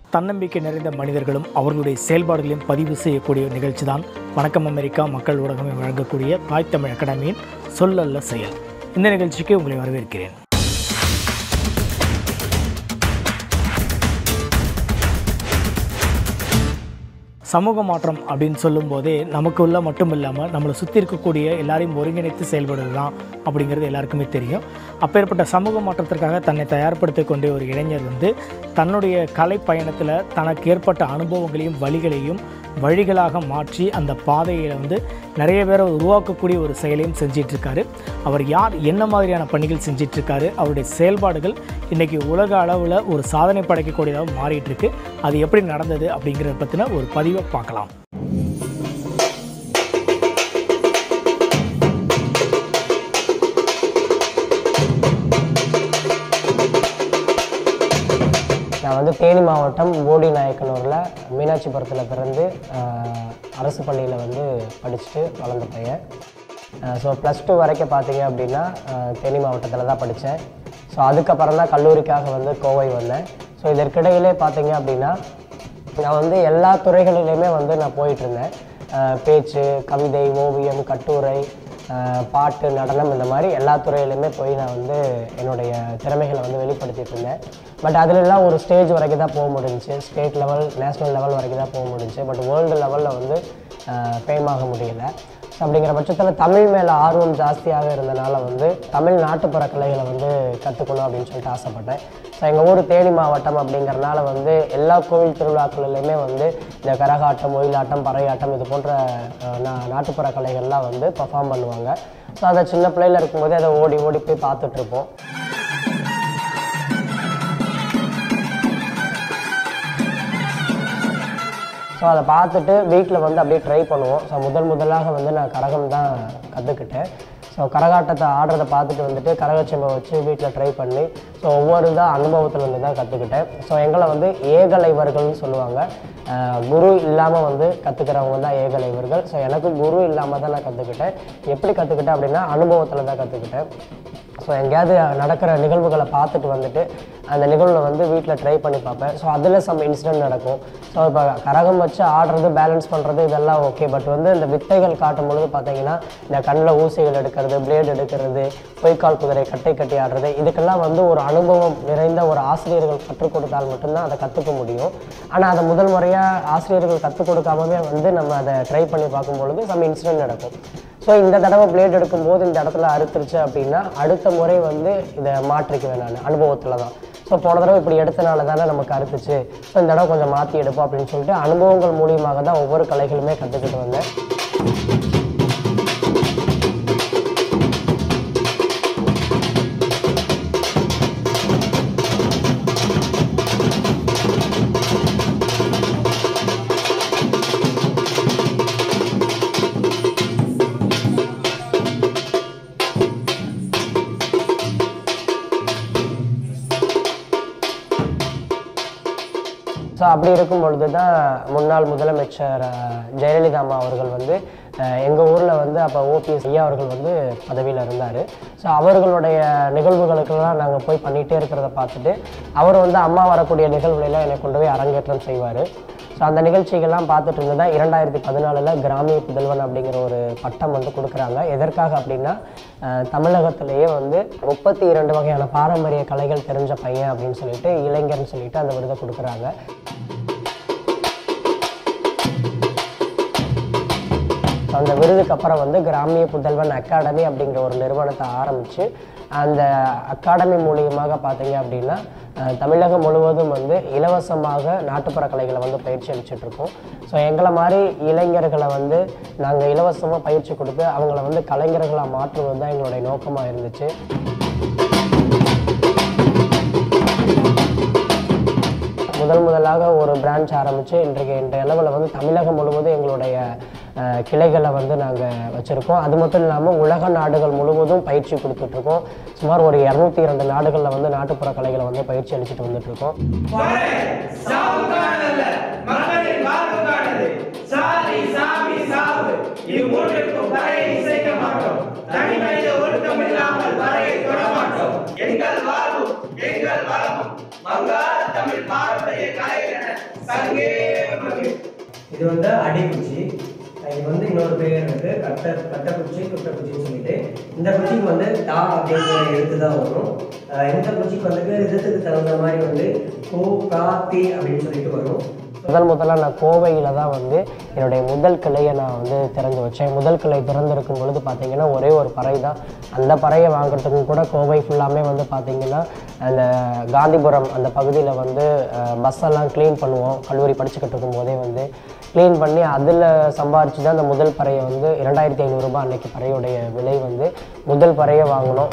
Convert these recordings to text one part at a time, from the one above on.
தன்னம்பிக்கை நிறைந்த மனிதர்களும் அவர்களுடைய செயல்பாடுகளையும் பதிவு செய்யக்கூடிய நிகழ்ச்சி தான் வணக்கம் அமெரிக்கா மக்கள் ஊடகமே வழங்கக்கூடிய தாய் தமிழ் அகாடமியின் சொல்லல்ல செயல். இந்த நிகழ்ச்சிக்கு உங்களை வரவேற்கிறேன். சமூக மாற்றம் அப்படின்னு சொல்லும்போதே நமக்கு உள்ள மட்டும் இல்லாமல் நம்மளை சுற்றி இருக்கக்கூடிய எல்லாரையும் ஒருங்கிணைத்து செயல்படுறது தான் அப்படிங்கிறது எல்லாருக்குமே தெரியும். அப்பேற்பட்ட சமூக மாற்றத்திற்காக தன்னை தயார்படுத்தி கொண்ட ஒரு இளைஞர் தன்னுடைய கலை பயணத்தில் தனக்கு ஏற்பட்ட அனுபவங்களையும் வழிகளையும் வழிகளாக மாற்றி அந்த பாதையில் நிறைய பேரை உருவாக்கக்கூடிய ஒரு செயலையும் செஞ்சிட்ருக்காரு. அவர் யார், என்ன மாதிரியான பணிகள் செஞ்சிட்ருக்காரு, அவருடைய செயல்பாடுகள் இன்றைக்கி உலக அளவில் ஒரு சாதனை படைக்கக்கூடியதாக மாறிட்டுருக்கு. அது எப்படி நடந்தது அப்படிங்கிறத பற்றின ஒரு பதிவை பார்க்கலாம். நான் தேனி மாவட்டம் போடி நாயக்கனூரில் மீனாட்சிபுரத்தில் பிறந்து அரசு பள்ளியில் படிச்சுட்டு வளர்ந்த பையன். ஸோ +2 வரைக்கும் பார்த்தீங்க அப்படின்னா தேனி மாவட்டத்தில் தான் படித்தேன். ஸோ அதுக்கப்புறம் தான் கல்லூரிக்காக கோவை வந்தேன். ஸோ இதற்கிடையிலே பார்த்தீங்க அப்படின்னா நான் எல்லா துறைகளிலையுமே நான் போயிட்டுருந்தேன். பேச்சு, கவிதை, ஓவியம், கட்டுரை, பாட்டு, நடனம், இந்த மாதிரி எல்லா துறையிலையுமே போய் நான் என்னுடைய திறமைகளை வெளிப்படுத்திட்டு இருந்தேன். பட் அதிலெல்லாம் ஒரு ஸ்டேஜ் வரைக்கும் தான் போக முடிஞ்சிச்சு. ஸ்டேட் லெவல், நேஷ்னல் லெவல் வரைக்கும் தான் போக முடிஞ்சிச்சு. பட் வேர்ல்டு லெவலில் ஃபேம் ஆக முடியலை. ஸோ அப்படிங்கிற பட்சத்தில் தமிழ் மேலே ஆர்வம் ஜாஸ்தியாக இருந்தனால தமிழ் நாட்டுப்புற கலைகளை கற்றுக்கணும் அப்படின்னு சொல்லிட்டு ஆசைப்பட்டேன். ஸோ எங்கள் ஊர் தேனி மாவட்டம் அப்படிங்கிறனால எல்லா கோவில் திருவிழாக்களிலையுமே இந்த கரகாட்டம், ஒயிலாட்டம், பறையாட்டம் இது போன்ற நாட்டுப்புற கலைகள்லாம் பர்ஃபார்ம் பண்ணுவாங்க. ஸோ அதை சின்ன பிள்ளையில் இருக்கும்போதே அதை ஓடி ஓடி போய் பார்த்துட்ருப்போம். ஸோ அதை பார்த்துட்டு வீட்டில் அப்படியே ட்ரை பண்ணுவோம். ஸோ முதலாக நான் கரகம் தான் கற்றுக்கிட்டேன். ஸோ கரகாட்டத்தை ஆடுறதை பார்த்துட்டு கரகச்செம்பை வச்சு வீட்டில் ட்ரை பண்ணி ஸோ ஒவ்வொரு அனுபவத்தில் தான் கற்றுக்கிட்டேன். ஸோ எங்களை ஏகலைவர்கள்னு சொல்லுவாங்க. குரு இல்லாமல் கற்றுக்கிறவங்க தான் ஏகலைவர்கள். ஸோ எனக்கு குரு இல்லாமல் தான் நான் கற்றுக்கிட்டேன். எப்படி கற்றுக்கிட்டேன் அப்படின்னா அனுபவத்தில் தான் கற்றுக்கிட்டேன். ஸோ எங்கேயாவது நடக்கிற நிகழ்வுகளை பார்த்துட்டு அந்த நிகழ்வில் வீட்டில் ட்ரை பண்ணி பார்ப்பேன். ஸோ அதில் சம் இன்சிடென்ட் நடக்கும். ஸோ இப்போ கரகம் வச்சு ஆடுறது, பேலன்ஸ் பண்ணுறது இதெல்லாம் ஓகே. பட் இந்த வித்தைகள் காட்டும் பொழுது பார்த்தீங்கன்னா இந்த கண்ணில் ஊசிகள் எடுக்கிறது, பிளேடு எடுக்கிறது, பொய்க்கால் குதிரை, கட்டை கட்டி ஆடுறது, இதுக்கெல்லாம் ஒரு அனுபவம் நிறைந்த ஒரு ஆசிரியர்கள் கற்றுக் கொடுத்தால் மட்டும்தான் அதை கற்றுக்க முடியும். ஆனால் அதை முதல் முறையாக ஆசிரியர்கள் கற்றுக் கொடுக்காமவே நம்ம அதை ட்ரை பண்ணி பார்க்கும்பொழுது சம் இன்சிடென்ட் நடக்கும். ஸோ இந்த தடவை பிளேட் எடுக்கும்போது இந்த இடத்துல அறுத்துருச்சு அப்படின்னா அடுத்த முறை இதை மாற்றிக்குவேன் நான் அனுபவத்தில் தான். ஸோ போன தடவை இப்படி எடுத்தனால தானே நமக்கு அறுத்துச்சு, ஸோ இந்த தடவை கொஞ்சம் மாற்றி எடுப்போம் அப்படின்னு சொல்லிட்டு அனுபவங்கள் மூலியமாக தான் ஒவ்வொரு கலைகளுமே கற்றுக்கிட்டு வந்தேன். ஸோ அப்படி இருக்கும் பொழுது தான் முன்னாள் முதலமைச்சர் ஜெயலலிதா அம்மா அவர்கள் எங்கள் ஊரில் அப்போ ஓபிஎஸ் ஐயா அவர்கள் பதவியில் இருந்தார். ஸோ அவர்களுடைய நிகழ்வுகளுக்கெல்லாம் நாங்கள் போய் பண்ணிகிட்டே இருக்கிறத பார்த்துட்டு அவர் அம்மா வரக்கூடிய நிகழ்வுகளெல்லாம் என்னை கொண்டு போய் அரங்கேற்றம் செய்வார். ஸோ அந்த நிகழ்ச்சிகள்லாம் பார்த்துட்டு இருந்ததான் 2014 கிராமிய புதல்வன் அப்படிங்கிற ஒரு பட்டம் கொடுக்குறாங்க. எதற்காக அப்படின்னா தமிழகத்திலேயே 32 வகையான பாரம்பரிய கலைகள் தெரிஞ்ச பையன் அப்படின்னு சொல்லிட்டு, இளைஞர்னு சொல்லிட்டு அந்த விருதை கொடுக்குறாங்க. அந்த விருதுக்கு அப்புறம் கிராமிய புதல்வன் அகாடமி அப்படிங்கிற ஒரு நிறுவனத்தை ஆரம்பித்து அந்த அகாடமி மூலியமாக பார்த்தீங்க அப்படின்னா தமிழகம் முழுவதும் இலவசமாக நாட்டுப்புற கலைகளை பயிற்சி அளிச்சிட்ருக்கோம். ஸோ எங்களை மாதிரி இளைஞர்களை நாங்கள் இலவசமாக பயிற்சி கொடுத்து அவங்கள கலைஞர்களாக மாற்றுவது தான் எங்களுடைய நோக்கமாக இருந்துச்சு. முதலாக ஒரு பிரான்ச் ஆரம்பித்து இன்றைய அளவில் தமிழகம் முழுவதும் எங்களுடைய கிளைகளை நாங்கள் வச்சுருக்கோம். அது மட்டும் இல்லாமல் உலக நாடுகள் முழுவதும் பயிற்சி கொடுத்துட்ருக்கோம். சுமார் ஒரு 202 நாடுகளில் நாட்டுப்புற கலைகளை பயிற்சி அளிச்சுட்டு வந்துட்டுருக்கோம். எங்கள் வாழ்வும் எங்கள் வளமும் மங்காத தமிழ் பாரம்பரிய கலைகள் இது வந்து அடிக்குச்சி. இது வந்து இன்னொரு பேர் இருக்கு, கட்டக்குச்சி குச்சின்னு சொல்லிட்டு. இந்த குச்சிக்கு வந்து தா அப்படிங்கிற எழுத்து தான் வரும். இந்த குச்சிக்கு வந்து ரிதத்துக்கு தகுந்த மாதிரி வந்து கோ கா தி அப்படின்னு சொல்லிட்டு வரும். முதலாக நான் கோவையில் தான் வந்து என்னுடைய முதல் கிளையை நான் வந்து திறந்து வச்சேன். முதல் கிளை திறந்திருக்கும் பொழுது பார்த்திங்கன்னா ஒரே ஒரு பறை தான். அந்த பறையை வாங்குறதுக்கும் கூட கோவை ஃபுல்லாமே வந்து பார்த்திங்கன்னா அந்த காந்திபுரம் அந்த பகுதியில் வந்து பஸ்ஸெல்லாம் க்ளீன் பண்ணுவோம். கல்லூரி படிச்சுக்கிட்டு இருக்கும்போதே வந்து க்ளீன் பண்ணி அதில் சம்பாரித்து தான் அந்த முதல் பறையை வந்து 2500 ரூபாய் அன்றைக்கி பறையுடைய விலை வந்து முதல் பறையை வாங்கினோம்.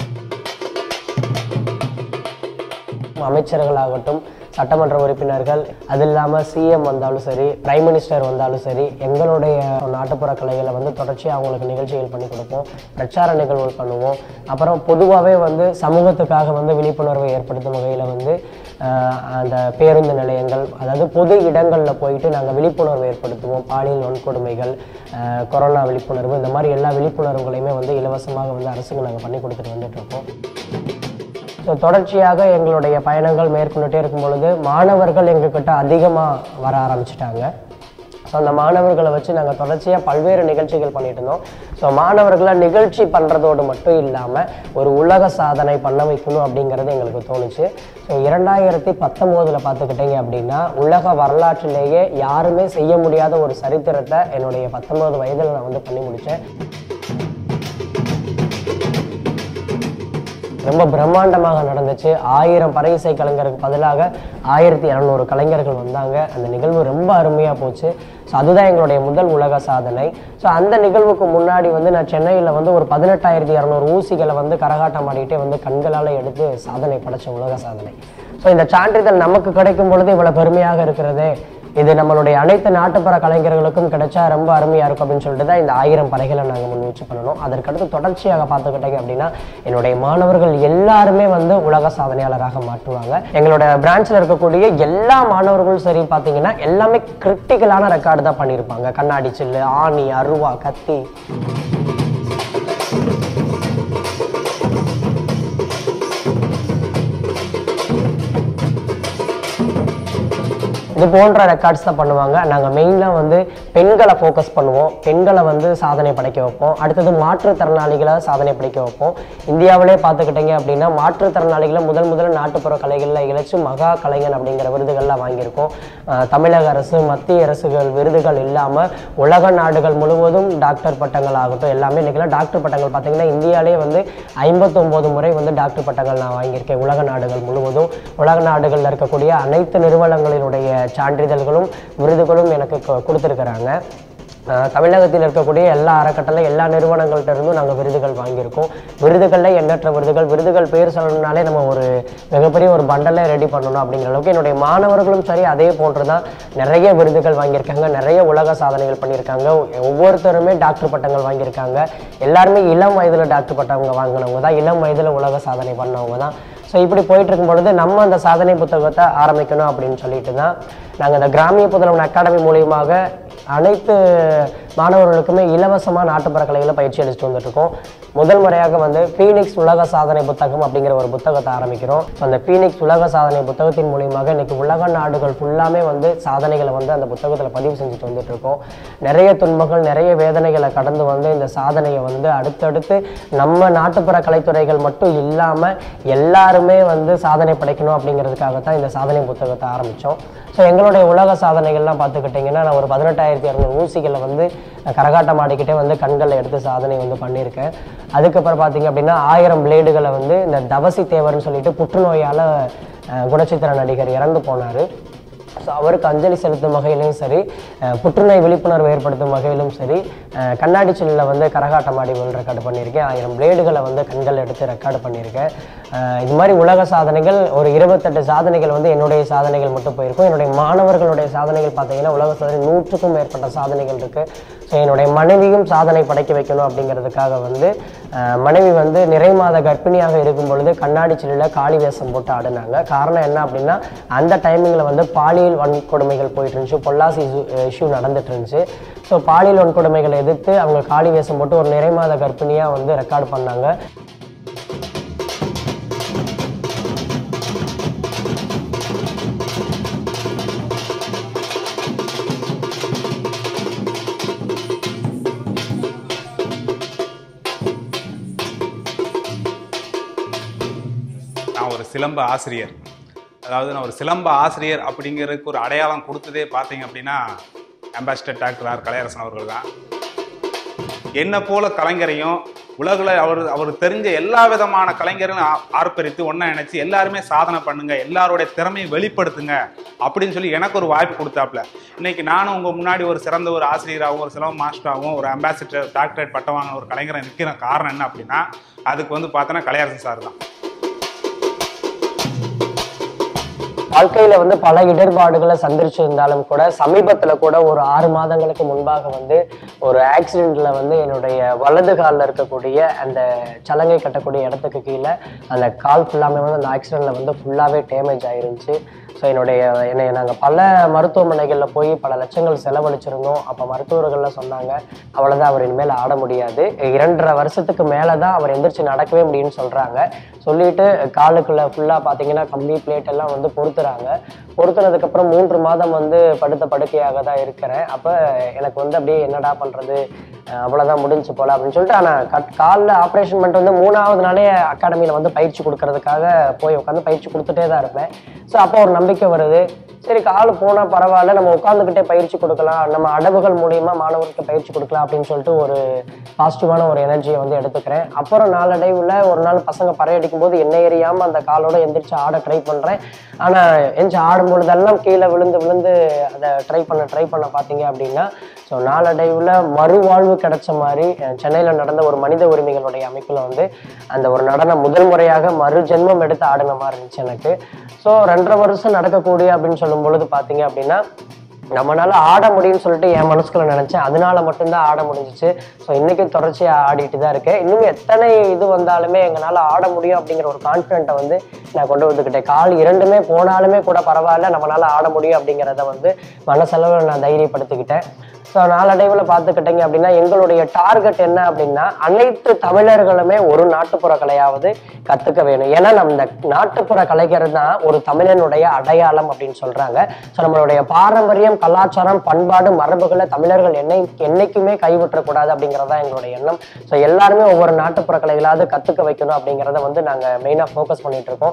அமைச்சர்களாகட்டும், சட்டமன்ற உறுப்பினர்கள், அது இல்லாமல் சிஎம் வந்தாலும் சரி, பிரைம் மினிஸ்டர் வந்தாலும் சரி, எங்களுடைய நாட்டுப்புற கலைகளை வந்து தொடர்ச்சியாக அவங்களுக்கு நிகழ்ச்சிகள் பண்ணி கொடுப்போம், பிரச்சார நிகழ்வுகள் பண்ணுவோம். அப்புறம் பொதுவாகவே வந்து சமூகத்துக்காக வந்து விழிப்புணர்வை ஏற்படுத்தும் வகையில் வந்து அந்த பேருந்து நிலையங்கள், அதாவது பொது இடங்களில் போயிட்டு நாங்கள் விழிப்புணர்வு ஏற்படுத்துவோம். பாலியல் வன்கொடுமைகள், கொரோனா விழிப்புணர்வு, இந்த மாதிரி எல்லா விழிப்புணர்வுகளையுமே வந்து இலவசமாக வந்து அரசுக்கு நாங்கள் பண்ணி கொடுத்துட்டு வந்துட்டுருக்கோம். ஸோ தொடர்ச்சியாக எங்களுடைய பயணங்கள் மேற்கொண்டுட்டே இருக்கும் பொழுது மாணவர்கள் எங்ககிட்ட அதிகமாக வர ஆரம்பிச்சிட்டாங்க. ஸோ அந்த மாணவர்களை வச்சு நாங்கள் தொடர்ச்சியாக பல்வேறு நிகழ்ச்சிகள் பண்ணிட்டு இருந்தோம். ஸோ மாணவர்களை நிகழ்ச்சி பண்ணுறதோடு மட்டும் இல்லாமல் ஒரு உலக சாதனை பண்ண வைக்கணும் அப்படிங்கிறது எங்களுக்கு தோணுச்சு. ஸோ 2019 பார்த்துக்கிட்டிங்க அப்படின்னா உலக வரலாற்றிலேயே யாருமே செய்ய முடியாத ஒரு சரித்திரத்தை என்னுடைய 19 வயதில் நான் வந்து பண்ணி முடித்தேன். ரொம்ப பிரம்மாண்டமாக நடந்துச்சு. 1000 பறை இசை கலைஞருக்கு பதிலாக 1200 கலைஞர்கள் வந்தாங்க. அந்த நிகழ்வு ரொம்ப அருமையாக போச்சு. ஸோ அதுதான் எங்களுடைய முதல் உலக சாதனை. ஸோ அந்த நிகழ்வுக்கு முன்னாடி வந்து நான் சென்னையில் வந்து ஒரு 18,200 ஊசிகளை வந்து கரகாட்டம் ஆடிக்கிட்டே வந்து கண்களால் எடுத்து சாதனை படைச்ச உலக சாதனை. ஸோ இந்த சான்றிதழ் நமக்கு கிடைக்கும் பொழுது இவ்வளோ பெருமையாக இருக்கிறது, இது நம்மளுடைய அனைத்து நாட்டுப்புற கலைஞர்களுக்கும் கிடைச்சா ரொம்ப அருமையாக இருக்கும் அப்படின்னு சொல்லிட்டு தான் இந்த 1000 பறைகளை நாங்கள் முன் வச்சு பண்ணணும். அதற்கடுத்து தொடர்ச்சியாக பார்த்துக்கிட்டீங்க அப்படின்னா என்னுடைய மாணவர்கள் எல்லாருமே வந்து உலக சாதனையாளராக மாற்றுவாங்க. எங்களோட பிரான்ச்சில் இருக்கக்கூடிய எல்லா மாணவர்களும் சரி பார்த்தீங்கன்னா எல்லாமே கிரிட்டிக்கலான ரெக்கார்டு தான் பண்ணியிருப்பாங்க. கண்ணாடி சில்லு, ஆணி, அருவா, கத்தி, இது போன்ற ரெக்கார்ட்ஸ் தான் பண்ணுவாங்க. நாங்கள் மெயினாக வந்து பெண்களை ஃபோக்கஸ் பண்ணுவோம். பெண்களை வந்து சாதனை படைக்க வைப்போம். அடுத்தது மாற்றுத்திறனாளிகளை சாதனை படைக்க வைப்போம். இந்தியாவிலே பார்த்துக்கிட்டிங்க அப்படின்னா மாற்றுத்திறனாளிகளை முதல் நாட்டுப்புற கலைகளில் இழைச்சி மகா கலைஞன் அப்படிங்கிற விருதுகள்லாம் வாங்கியிருக்கோம். தமிழக அரசு, மத்திய அரசுகள் விருதுகள் இல்லாமல் உலக நாடுகள் முழுவதும் டாக்டர் பட்டங்கள் ஆகட்டும் எல்லாமே இன்றைக்கெல்லாம் டாக்டர் பட்டங்கள் பார்த்திங்கன்னா இந்தியாவிலே வந்து 59 முறை வந்து டாக்டர் பட்டங்கள் நான் வாங்கியிருக்கேன். உலக நாடுகள் முழுவதும், உலக நாடுகளில் இருக்கக்கூடிய அனைத்து நிறுவனங்களினுடைய சான்றிதழ்களும் விருதுகளும் எனக்கு கொடுத்துருக்குறாங்க. தமிழகத்தில் இருக்கக்கூடிய எல்லா அறக்கட்டளை எல்லா நிறுவனங்கள்ட்ட இருந்தும் நாங்கள் விருதுகள் வாங்கியிருக்கோம். விருதுகளில் எண்ணற்ற விருதுகள் பேர் சொல்லணும்னாலே நம்ம ஒரு மிகப்பெரிய ஒரு பண்டலை ரெடி பண்ணணும் அப்படிங்கிற அளவுக்கு என்னுடைய மாணவர்களும் சரி அதே போன்று தான் நிறைய விருதுகள் வாங்கியிருக்காங்க, நிறைய உலக சாதனைகள் பண்ணியிருக்காங்க. ஒவ்வொருத்தருமே டாக்டர் பட்டங்கள் வாங்கியிருக்காங்க. எல்லாருமே இளம் வயதில் டாக்டர் பட்டவங்க வாங்கினவங்க தான், இளம் வயதில் உலக சாதனை பண்ணவங்க தான். ஸோ இப்படி போயிட்டு இருக்கும் பொழுது நம்ம அந்த சாதனை புத்தகத்தை ஆரம்பிக்கணும் அப்படின்னு சொல்லிட்டு தான் நாங்கள் இந்த கிராமிய புதல்வன் அகாடமி மூலியமாக அனைத்து மாணவர்களுக்குமே இலவசமாக நாட்டுப்புற கலைகளை பயிற்சி அளிச்சுட்டு வந்துட்டுருக்கோம். முதல் முறையாக வந்து பீனிக்ஸ் உலக சாதனை புத்தகம் அப்படிங்கிற ஒரு புத்தகத்தை ஆரம்பிக்கிறோம். அந்த பீனிக்ஸ் உலக சாதனை புத்தகத்தின் மூலியமாக இன்றைக்கி உலக நாடுகள் ஃபுல்லாமே வந்து சாதனைகளை வந்து அந்த புத்தகத்தில் பதிவு செஞ்சுட்டு வந்துட்டுருக்கோம். நிறைய துன்பங்கள், நிறைய வேதனைகளை கடந்து வந்து இந்த சாதனையை வந்து அடுத்தடுத்து நம்ம நாட்டுப்புற கலைத்துறைகள் மட்டும் இல்லாமல் எல்லாருமே வந்து சாதனை படைக்கணும் அப்படிங்கிறதுக்காகத்தான் இந்த சாதனை புத்தகத்தை ஆரம்பித்தோம். ஸோ எங்களுடைய உலக சாதனைகள்லாம் பார்த்துக்கிட்டிங்கன்னா நான் ஒரு 18,200 ஊசிகளை வந்து கரகாட்டம் ஆடிக்கிட்டே வந்து கண்களில் எடுத்து சாதனை வந்து பண்ணியிருக்கேன். அதுக்கப்புறம் பார்த்திங்க அப்படின்னா 1000 பிளேடுகளை வந்து இந்த தவசி தேவர்னு சொல்லிட்டு புற்றுநோயால் குணச்சித்திர நடிகர் இறந்து போனார். ஸோ அவருக்கு அஞ்சலி செலுத்தும் வகையிலும் சரி, புற்றுநோய் விழிப்புணர்வு ஏற்படுத்தும் வகையிலும் சரி, கண்ணாடி சில்லில் வந்து கரகாட்டம் ஆடி வேர்ல்ட் ரெக்கார்டு பண்ணியிருக்கேன். 1000 பிளேடுகளை வந்து கண்கள் எடுத்து ரெக்கார்டு பண்ணியிருக்கேன். இது மாதிரி உலக சாதனைகள் ஒரு 28 சாதனைகள் வந்து என்னுடைய சாதனைகள் மட்டும் போயிருக்கும். என்னுடைய மாணவர்களுடைய சாதனைகள் பார்த்தீங்கன்னா உலக சாதனை 100க்கும் மேற்பட்ட சாதனைகள் இருக்குது. ஸோ என்னுடைய மனைவியும் சாதனை படைக்க வைக்கணும் அப்படிங்கிறதுக்காக வந்து மனைவி வந்து நிறை மாத கர்ப்பிணியாக இருக்கும் பொழுது கண்ணாடி சில்லில் காளி வேஷம் போட்டு ஆடினாங்க. காரணம் என்ன அப்படின்னா அந்த டைமிங்கில் வந்து பாலியல் வன்கொடுமைகள் போயிட்டு இருந்துச்சு, பொள்ளாசி இஷ்யூ நடந்துட்டு இருந்துச்சு. ஸோ பாலியல் வன்கொடுமைகளை எதிர்த்து அவங்க காளி வேஷம் போட்டு ஒரு நிறை மாத கர்ப்பிணியாக வந்து ரெக்கார்டு பண்ணாங்க. ஒரு சிலம்ப ஆசிரியர். அதாவது நான் ஒரு சிலம்ப ஆசிரியர் அப்படிங்கிறதுக்கு ஒரு அடையாளம் கொடுத்ததே பார்த்தீங்க அப்படின்னா அம்பாசிடர் டாக்டர் ஆர் கலையரசன் அவர்கள் தான். என்ன போல கலைஞரையும் உலகில் அவர் தெரிஞ்ச எல்லா விதமான கலைஞர்களும் ஆர்ப்பரித்து ஒன்றா நினைச்சு எல்லாருமே சாதனை பண்ணுங்க, எல்லாருடைய திறமையை வெளிப்படுத்துங்க அப்படின்னு சொல்லி எனக்கு ஒரு வாய்ப்பு கொடுத்தாப்புல. இன்னைக்கு நானும் உங்கள் முன்னாடி ஒரு சிறந்த ஒரு ஆசிரியராகவும் ஒரு சிலம்ப மாஸ்டராகவும் ஒரு அம்பாசிடர் டாக்டரேட் பட்டம் வாங்கின ஒரு கலைஞரை நிற்கிற காரணம் என்ன அப்படின்னா அதுக்கு பார்த்தோன்னா கலையரசன் சார் தான். வாழ்க்கையில பல இடர்பாடுகளை சந்திச்சிருந்தாலும் கூட சமீபத்துல கூட ஒரு 6 மாதங்களுக்கு முன்பாக ஒரு ஆக்சிடென்ட்ல என்னுடைய வலது காலில் இருக்கக்கூடிய அந்த சலங்கை கட்டக்கூடிய இடத்துக்கு கீழே அந்த கால் ஃபுல்லாமே அந்த ஆக்சிடென்ட்ல ஃபுல்லாவே டேமேஜ் ஆயிருந்துச்சு. ஸோ என்னை நாங்கள் பல மருத்துவமனைகளில் போய் பல லட்சங்கள் செலவழிச்சிருந்தோம். அப்போ மருத்துவர்கள்லாம் சொன்னாங்க, அவ்வளோதான், அவர் இனிமேல் ஆட முடியாது, 2.5 வருஷத்துக்கு மேலே தான் அவர் எந்திரிச்சு நடக்கவே முடியும்னு சொல்கிறாங்க. சொல்லிட்டு காலுக்குள்ள ஃபுல்லாக பார்த்தீங்கன்னா கம்பி பிளேட் எல்லாம் பொருத்துறாங்க. பொருத்துனதுக்கப்புறம் 3 மாதம் படுத்த படுக்கையாக தான் இருக்கிறேன். அப்போ எனக்கு அப்படியே என்னடா பண்ணுறது, அவ்வளோதான் முடிஞ்சு போல அப்படின்னு சொல்லிட்டு, ஆனால் காலில் ஆப்ரேஷன் பண்ணிட்டு 3ஆவது நாளே அகாடமியில் பயிற்சி கொடுக்கறதுக்காக போய் உட்காந்து பயிற்சி கொடுத்துட்டே தான் இருப்பேன். ஸோ அப்போ ஒரு நம்பிக்கை வருது, சரி கால் போனால் பரவாயில்ல, நம்ம உட்காந்துக்கிட்டே பயிற்சி கொடுக்கலாம், நம்ம அடவுகள் மூலியமா மாணவர்களுக்கு பயிற்சி கொடுக்கலாம் அப்படின்னு சொல்லிட்டு ஒரு பாசிட்டிவான ஒரு எனர்ஜியை எடுத்துக்கிறேன். அப்புறம் நாளடைவில் ஒரு நாள் பசங்க பறையடிக்கும் போது என்ன எறியாமல் அந்த காலோட எந்திரிச்சு ஆட ட்ரை பண்ணுறேன். ஆனால் எந்திரிச்சு ஆடும் பொழுதெல்லாம் கீழே விழுந்து அதை ட்ரை பண்ண பார்த்தீங்க அப்படின்னா, ஸோ நாளடைவில் மறுவாழ்வு கிடைச்ச மாதிரி சென்னையில் நடந்த ஒரு மனித உரிமைகளுடைய அமைப்பில் அந்த ஒரு நடனம் முதல் முறையாக மறு ஜென்மம் எடுத்து ஆடின மாதிரி இருந்துச்சு எனக்கு. ஸோ 2.5 வருஷம் நடக்கக்கூடிய அப்படின்னு சொல்லும் பொழுது பார்த்தீங்க அப்படின்னா நம்மளால ஆட முடியும்னு சொல்லிட்டு என் மனசுக்குள்ள நினைச்சேன். அதனால மட்டும்தான் ஆட முடிஞ்சிச்சு. ஸோ இன்னைக்கு தொடர்ச்சியா ஆடிட்டு தான் இருக்கேன். இன்னும் எத்தனை இது வந்தாலுமே எங்களால ஆட முடியும் அப்படிங்கிற ஒரு கான்ஃபிடென்ட்டை நான் கொண்டு வந்துக்கிட்டேன். கால் 2மே போனாலுமே கூட பரவாயில்ல, நம்மளால ஆட முடியும் அப்படிங்கிறத மனசளவில் நான் தைரியப்படுத்திக்கிட்டேன். ஸோ நாளடைவில் பார்த்துக்கிட்டீங்க அப்படின்னா எங்களுடைய டார்கெட் என்ன அப்படின்னா, அனைத்து தமிழர்களுமே ஒரு நாட்டுப்புற கலையாவது கற்றுக்க வேணும். ஏன்னா நம்ம நாட்டுப்புற கலைஞர் தான் ஒரு தமிழனுடைய அடையாளம் அப்படின்னு சொல்றாங்க. ஸோ நம்மளுடைய பாரம்பரியம், கலாச்சாரம், பண்பாடு, மரபுகளை தமிழர்கள் என்னைக்குமே கைவிட்டக்கூடாது அப்படிங்கிறதா எங்களுடைய எண்ணம். ஸோ எல்லாருமே ஒவ்வொரு நாட்டுப்புற கலைகளாவது கற்றுக்க வைக்கணும் அப்படிங்கிறத நாங்கள் மெயினாக ஃபோக்கஸ் பண்ணிட்டு இருக்கோம்.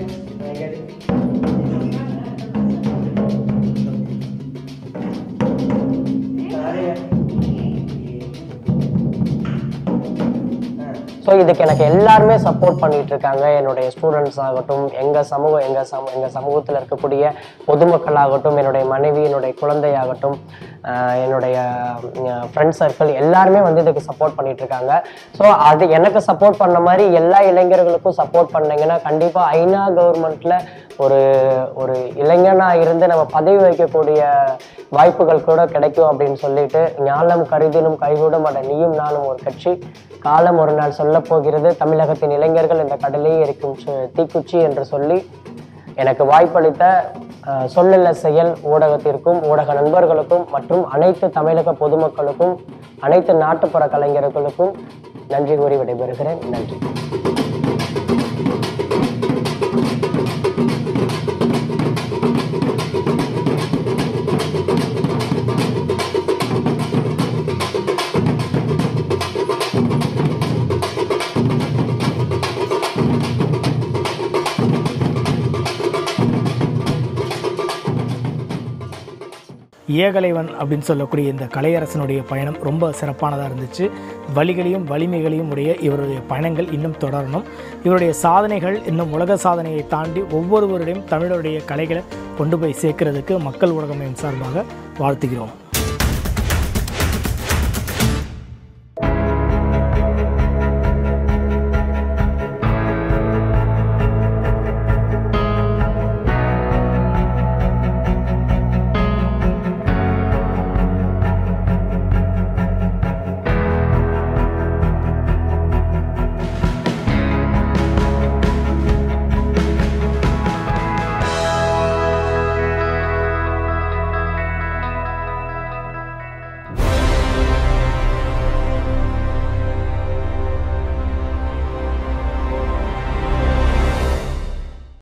ஸோ இதுக்கு எனக்கு எல்லாருமே சப்போர்ட் பண்ணிட்டு இருக்காங்க. என்னுடைய ஸ்டூடெண்ட்ஸ் ஆகட்டும், எங்கள் சமூகத்தில் இருக்கக்கூடிய பொதுமக்கள் ஆகட்டும், என்னுடைய மனைவி, என்னுடைய குழந்தை ஆகட்டும், என்னுடைய ஃப்ரெண்ட் சர்க்கிள் எல்லாருமே இதுக்கு சப்போர்ட் பண்ணிட்டு இருக்காங்க. ஸோ அது எனக்கு சப்போர்ட் பண்ண மாதிரி எல்லா இளைஞர்களுக்கும் சப்போர்ட் பண்ணீங்கன்னா கண்டிப்பாக ஐநா கவர்மெண்ட்ல ஒரு இளைஞனாக இருந்து நம்ம பதவி வைக்கக்கூடிய வாய்ப்புகள் கூட கிடைக்கும் அப்படின்னு சொல்லிட்டு, ஞானம் கருதினும் கைகூடும் அட நீயும் நானும் ஒரு கட்சி, காலம் ஒரு நாள் சொல்ல போகிறது, தமிழகத்தின் இளைஞர்கள் இந்த கடலே இருக்கும் தீக்குச்சி என்று சொல்லி எனக்கு வாய்ப்பளித்த சொல்லல செயல் ஊடகத்திற்கும் ஊடக நண்பர்களுக்கும் மற்றும் அனைத்து தமிழக பொதுமக்களுக்கும் அனைத்து நாட்டுப்புற கலைஞர்களுக்கும் நன்றி கூறி விடைபெறுகிறேன். நன்றி. ஏகலைவன் அப்படின்னு சொல்லக்கூடிய இந்த கலையரசனுடைய பயணம் ரொம்ப சிறப்பானதாக இருந்துச்சு. வலிகளையும் வலிமைகளையும் உடைய இவருடைய பயணங்கள் இன்னும் தொடரணும். இவருடைய சாதனைகள் இன்னும் உலக சாதனையை தாண்டி ஒவ்வொருவருடையும் தமிழருடைய கலைகளை கொண்டு போய் சேர்க்கிறதுக்கு மக்கள் ஊடகம் சார்பாக வாழ்த்துகிறோம்.